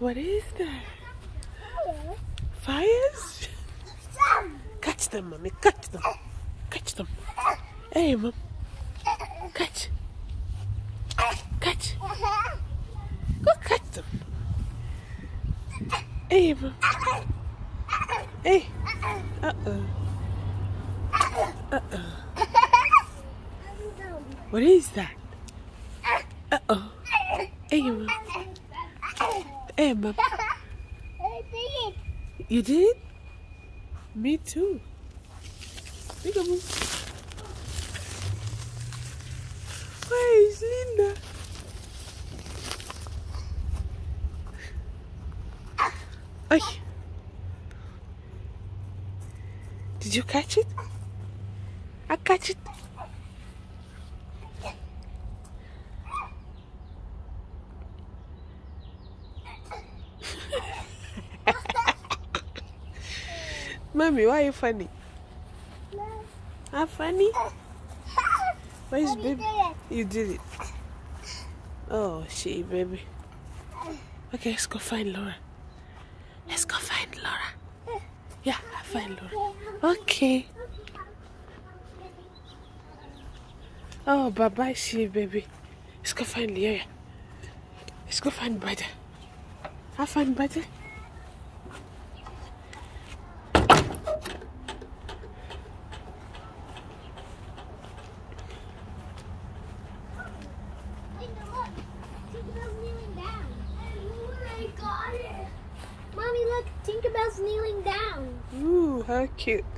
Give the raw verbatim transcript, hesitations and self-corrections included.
What is that? Fires? Catch them, mommy. Catch them. Catch them. Hey, mom. Catch. Catch. Go catch them. Hey, mom. Hey. Uh-oh. Uh-oh. What is that? Uh-oh. Hey, mom. Hey, mom. You did? Me too. Peekaboo. Where is Linda? Ay. Did you catch it? I catch it. Mommy, why are you funny? I'm funny? Where's baby? You did it. Oh, she, baby. Okay, let's go find Laura. Let's go find Laura. Yeah, I find Laura. Okay. Oh, bye-bye, she, baby. Let's go find Leah. Let's go find brother. I find brother. Mommy, look, Tinkerbell's kneeling down. Ooh, how cute.